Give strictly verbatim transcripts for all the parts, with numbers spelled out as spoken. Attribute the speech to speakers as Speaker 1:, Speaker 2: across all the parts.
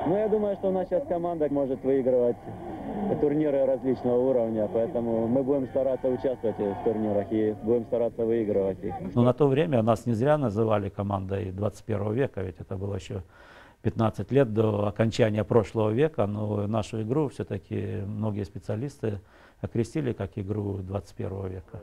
Speaker 1: Ну, я думаю, что у нас сейчас команда может выигрывать турниры различного уровня, поэтому мы будем стараться участвовать в турнирах и будем стараться выигрывать их.
Speaker 2: Но на то время нас не зря называли командой двадцать первого века, ведь это было еще пятнадцать лет до окончания прошлого века, но нашу игру все-таки многие специалисты окрестили как игру двадцять первого века.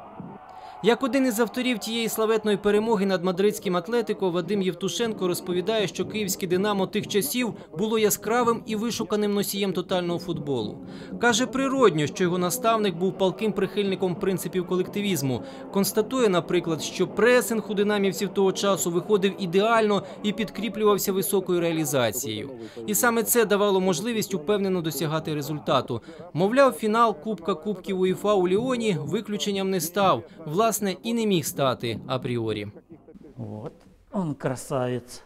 Speaker 3: Як один із авторів тієї славетної перемоги над мадридським «Атлетико» Вадим Євтушенко розповідає, що київське «Динамо» тих часів було яскравим і вишуканим носієм тотального футболу. Каже, природньо, що його наставник був палким прихильником принципів колективізму. Констатує, наприклад, що пресинг у динамівців того часу виходив ідеально і підкріплювався високою реалізацією. І саме це давало можливість упевнено досягати результату. Мовляв, фінал Кубка Кубків УЄФА у Ліоні виключенням не став. Власне, і не міг стати апріорі.
Speaker 2: Вот он красавец.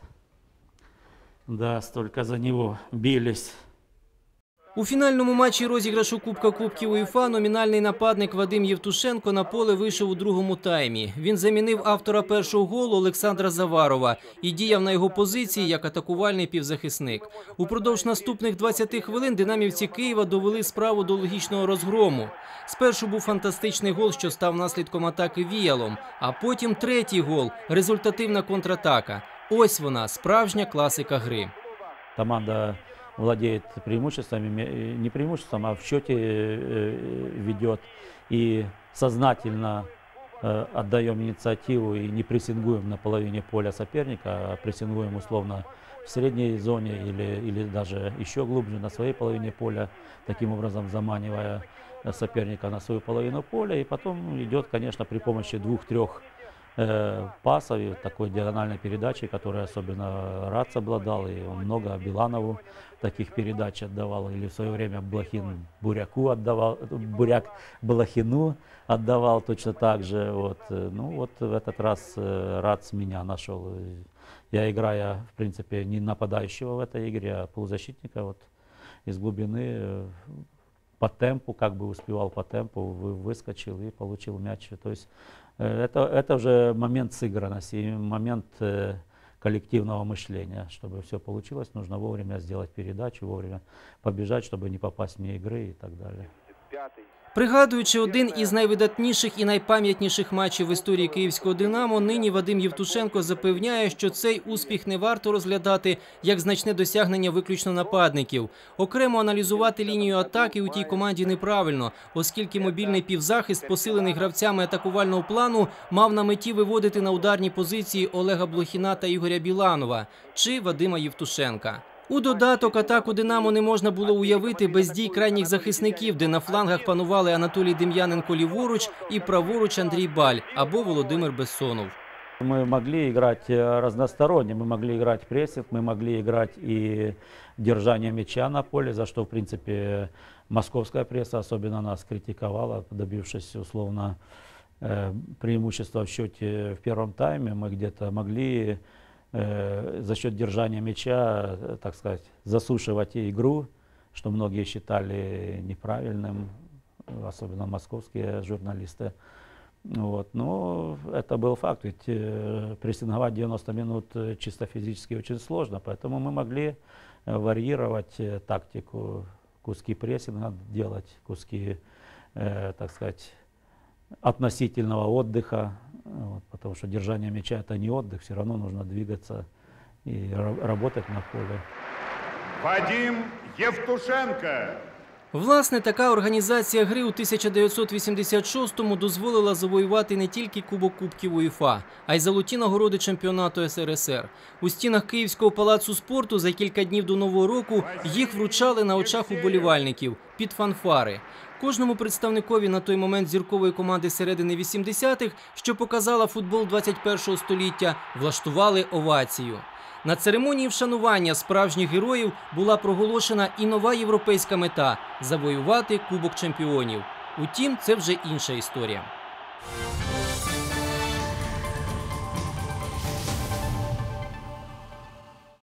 Speaker 2: Да, столько за него бились.
Speaker 3: У фінальному матчі розіграшу Кубка Кубків УЄФА номінальний нападник Вадим Євтушенко на поле вийшов у другому таймі. Він замінив автора першого голу Олександра Заварова і діяв на його позиції як атакувальний півзахисник. Упродовж наступних двадцяти хвилин динамівці Києва довели справу до логічного розгрому. Спершу був фантастичний гол, що став наслідком атаки віялом, а потім третій гол – результативна контратака. Ось вона, справжня класика гри.
Speaker 2: Команда владеет преимуществами, не преимуществом, а в счете ведет. И сознательно отдаем инициативу и не прессингуем на половине поля соперника, а прессингуем условно в средней зоне или, или даже еще глубже на своей половине поля, таким образом заманивая соперника на свою половину поля. И потом идет, конечно, при помощи двух-трех пасов и такой диагональной передачи, которой особенно Рац обладал, и он много Биланову таких передач отдавал, или в свое время Блохин Буряку отдавал, Буряк Блохину отдавал точно так же. Вот. Ну вот в этот раз Рац меня нашел. Я, играя, в принципе, не нападающего в этой игре, а полузащитника, вот, из глубины по темпу, как бы успевал по темпу, выскочил и получил мяч. То есть это, это уже момент сыгранности, момент коллективного мышления. Чтобы все получилось, нужно вовремя сделать передачу, вовремя побежать, чтобы не попасть вне игры и так далее.
Speaker 3: Пригадуючи один із найвидатніших і найпам'ятніших матчів в історії київського «Динамо», нині Вадим Євтушенко запевняє, що цей успіх не варто розглядати як значне досягнення виключно нападників. Окремо аналізувати лінію атаки у тій команді неправильно, оскільки мобільний півзахист, посилений гравцями атакувального плану, мав на меті виводити на ударні позиції Олега Блохіна та Ігоря Біланова чи Вадима Євтушенка. У додаток атаку «Динамо» не можна було уявити без дій крайніх захисників, де на флангах панували Анатолій Дем'яненко ліворуч і праворуч Андрій Баль або Володимир Бессонов.
Speaker 2: Мы могли играть разносторонне, мы могли играть прессинг, мы могли играть и держание мяча на поле, за что, в принципе, московская пресса особенно нас критиковала, добившись условно преимущества в счете в первом тайме. Мы где-то могли за счет держания мяча, так сказать, засушивать игру, что многие считали неправильным, особенно московские журналисты. Вот. Но это был факт, ведь прессинговать девяносто минут чисто физически очень сложно, поэтому мы могли варьировать тактику, куски прессинга делать, куски, так сказать, относительного отдыха, вот, потому что держание мяча – это не отдых, все равно нужно двигаться и работать на поле.
Speaker 4: Вадим Євтушенко.
Speaker 3: Власне, така організація гри у тисяча дев'ятсот вісімдесят шостому дозволила завоювати не тільки Кубок Кубків УЄФА, а й золоті нагороди чемпіонату ес ер ес ер. У стінах Київського палацу спорту за кілька днів до Нового року їх вручали на очах уболівальників під фанфари. Кожному представникові на той момент зіркової команди середини вісімдесятих, що показала футбол двадцять першого століття, влаштували овацію. На церемонії вшанування справжніх героїв була проголошена і нова європейська мета – завоювати Кубок чемпіонів. Утім, це вже інша історія.